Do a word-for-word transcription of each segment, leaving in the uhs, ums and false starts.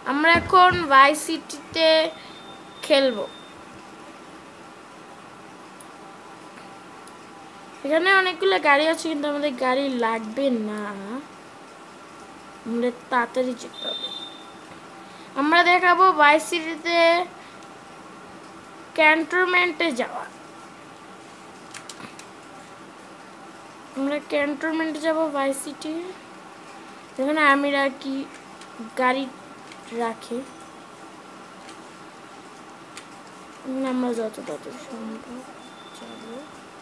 আমরা এখন ভাইস সিটিতে খেলবো। এখানে অনেকগুলো গাড়ি আছে, কিন্তু আমাদের গাড়ি লাগবে না, আমাদের তাড়াতাড়ি যেতে হবে। আমরা দেখাবো ভাইস সিটিতে ক্যান্টনমেন্টে যাওয়া। আমরা ক্যান্টনমেন্টে যাব ভাইস সিটি। এখানে আর্মিরা কি গাড়ি রাখে, আমরা যত তত সম্ভব যাবো।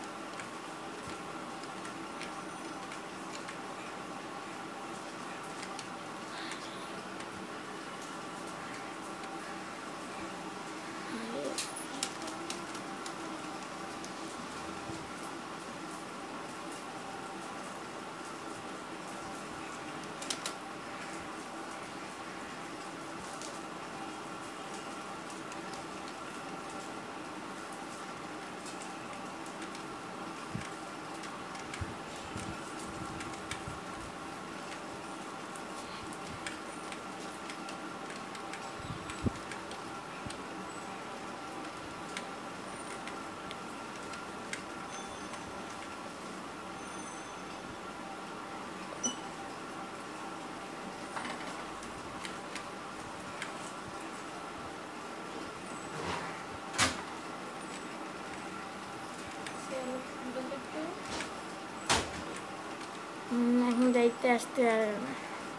এখন যাইতে আসতে আর না।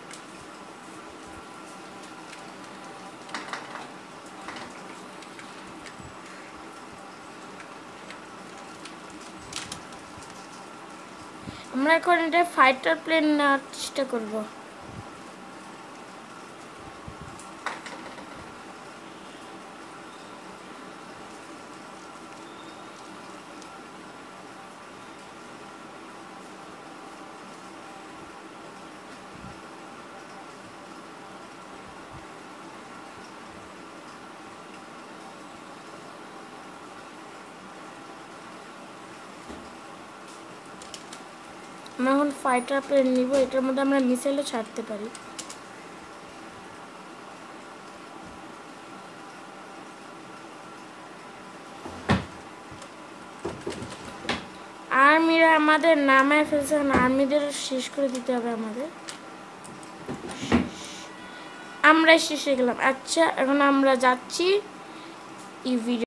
আমরা এখন এটা ফাইটার প্লেন নেওয়ার চেষ্টা করব। আমরা এখন ফাইটার প্লেন নিব, এটার মধ্যে আমরা মিসাইলও ছাড়তে পারি। আর্মিরা আমাদের নামায় ফেলছে, আর্মিদের শেষ করে দিতে হবে আমাদের। আমরা শেষ হয়ে গেলাম। আচ্ছা, এখন আমরা যাচ্ছি এই ভিডিও